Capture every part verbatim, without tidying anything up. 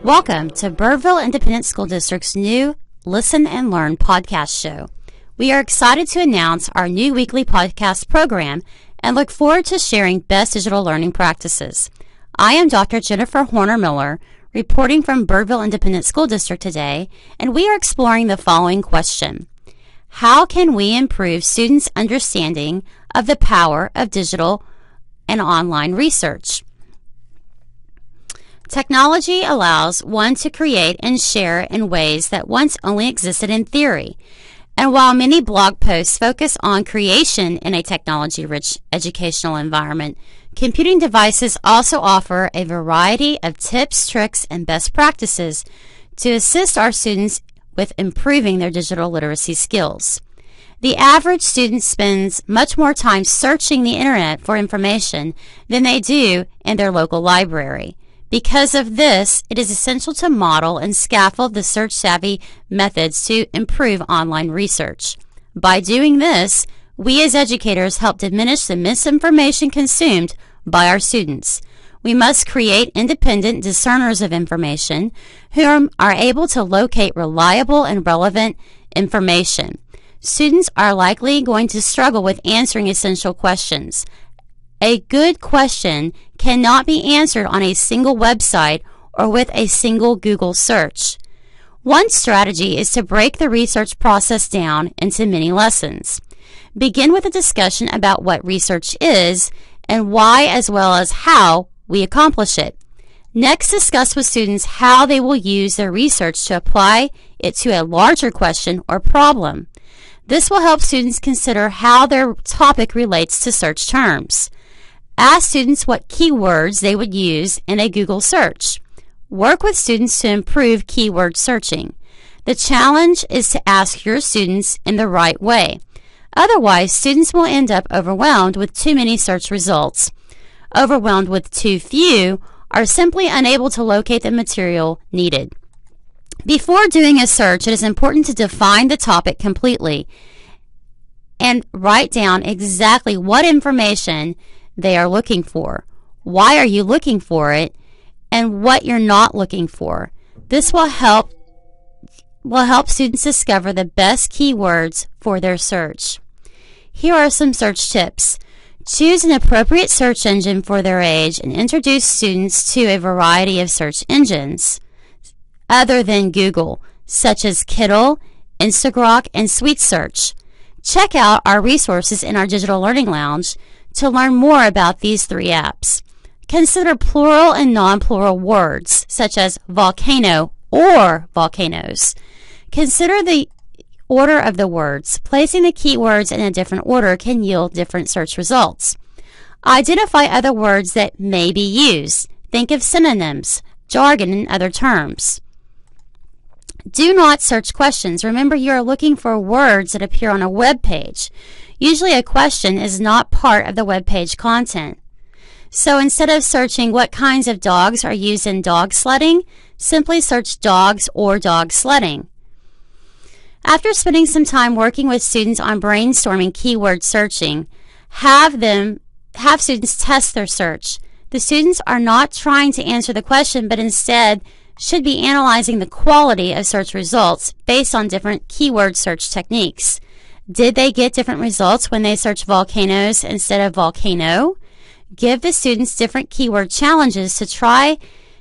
Welcome to Birdville Independent School District's new Listen and Learn podcast show. We are excited to announce our new weekly podcast program and look forward to sharing best digital learning practices. I am Doctor Jennifer Horner Miller, reporting from Birdville Independent School District today, and we are exploring the following question. How can we improve students' understanding of the power of digital and online research? Technology allows one to create and share in ways that once only existed in theory. And while many blog posts focus on creation in a technology-rich educational environment, computing devices also offer a variety of tips, tricks, and best practices to assist our students with improving their digital literacy skills. The average student spends much more time searching the internet for information than they do in their local library. Because of this, it is essential to model and scaffold the search-savvy methods to improve online research. By doing this, we as educators help diminish the misinformation consumed by our students. We must create independent discerners of information who are able to locate reliable and relevant information. Students are likely going to struggle with answering essential questions. A good question cannot be answered on a single website or with a single Google search. One strategy is to break the research process down into many lessons. Begin with a discussion about what research is and why, as well as how we accomplish it. Next, discuss with students how they will use their research to apply it to a larger question or problem. This will help students consider how their topic relates to search terms. Ask students what keywords they would use in a Google search. Work with students to improve keyword searching. The challenge is to ask your students in the right way. Otherwise, students will end up overwhelmed with too many search results. Overwhelmed with too few are simply unable to locate the material needed. Before doing a search, it is important to define the topic completely and write down exactly what information they are looking for. Why are you looking for it? And what you're not looking for. This will help will help students discover the best keywords for their search. Here are some search tips. Choose an appropriate search engine for their age and introduce students to a variety of search engines other than Google, such as Kiddle, Instagrok, and SweetSearch. Check out our resources in our Digital Learning Lounge to learn more about these three apps. Consider plural and non-plural words, such as volcano or volcanoes. Consider the order of the words. Placing the keywords in a different order can yield different search results. Identify other words that may be used. Think of synonyms, jargon, and other terms. Do not search questions. Remember, you are looking for words that appear on a web page. Usually a question is not part of the web page content. So instead of searching what kinds of dogs are used in dog sledding, simply search dogs or dog sledding. After spending some time working with students on brainstorming keyword searching, have them have students test their search. The students are not trying to answer the question, but instead should be analyzing the quality of search results based on different keyword search techniques. Did they get different results when they search volcanoes instead of volcano? Give the students different keyword challenges to try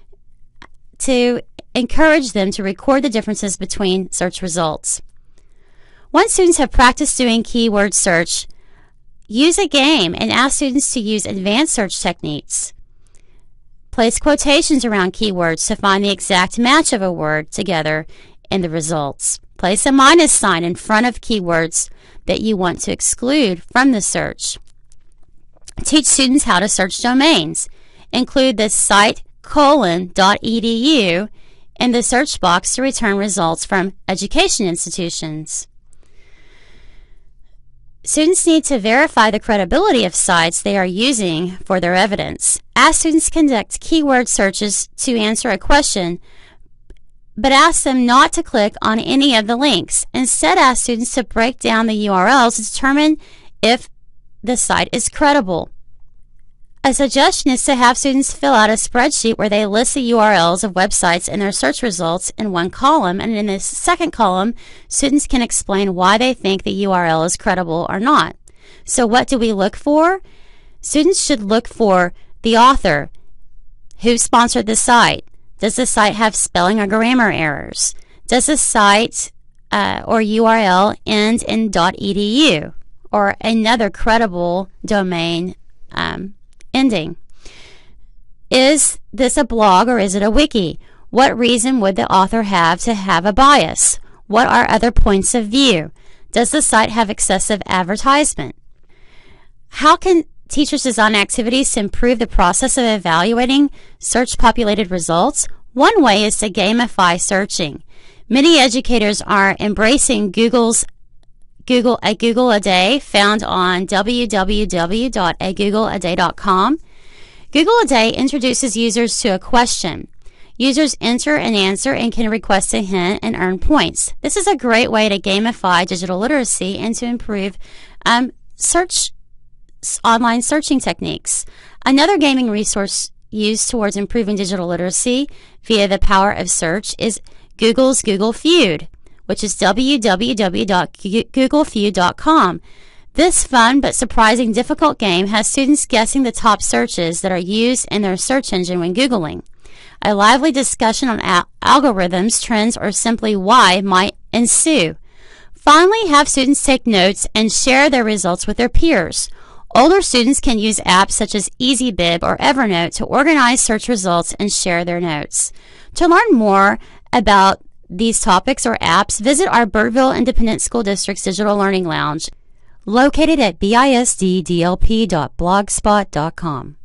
to encourage them to record the differences between search results. Once students have practiced doing keyword search, use a game and ask students to use advanced search techniques. Place quotations around keywords to find the exact match of a word together in the results. Place a minus sign in front of keywords that you want to exclude from the search. Teach students how to search domains. Include the site colon dot e d u in the search box to return results from education institutions. Students need to verify the credibility of sites they are using for their evidence. Ask students to conduct keyword searches to answer a question, but ask them not to click on any of the links. Instead, ask students to break down the U R Ls to determine if the site is credible. A suggestion is to have students fill out a spreadsheet where they list the U R Ls of websites and their search results in one column, and in the second column, students can explain why they think the U R L is credible or not. So what do we look for? Students should look for the author. Who sponsored the site? Does the site have spelling or grammar errors? Does the site uh, or U R L end in .edu or another credible domain um, ending? Is this a blog or is it a wiki? What reason would the author have to have a bias? What are other points of view? Does the site have excessive advertisement? How can teachers design activities to improve the process of evaluating search-populated results? One way is to gamify searching. Many educators are embracing Google's Google a Google a Day, found on w w w dot a google a day dot com. Google a Day introduces users to a question. Users enter an answer and can request a hint and earn points. This is a great way to gamify digital literacy and to improve um, search online searching techniques. Another gaming resource used towards improving digital literacy via the power of search is Google's Google Feud, which is w w w dot google feud dot com. This fun but surprising difficult game has students guessing the top searches that are used in their search engine when Googling. A lively discussion on al- algorithms, trends, or simply why might ensue. Finally, have students take notes and share their results with their peers. Older students can use apps such as EasyBib or Evernote to organize search results and share their notes. To learn more about these topics or apps, visit our Birdville Independent School District's Digital Learning Lounge, located at b i s d d l p dot blogspot dot com.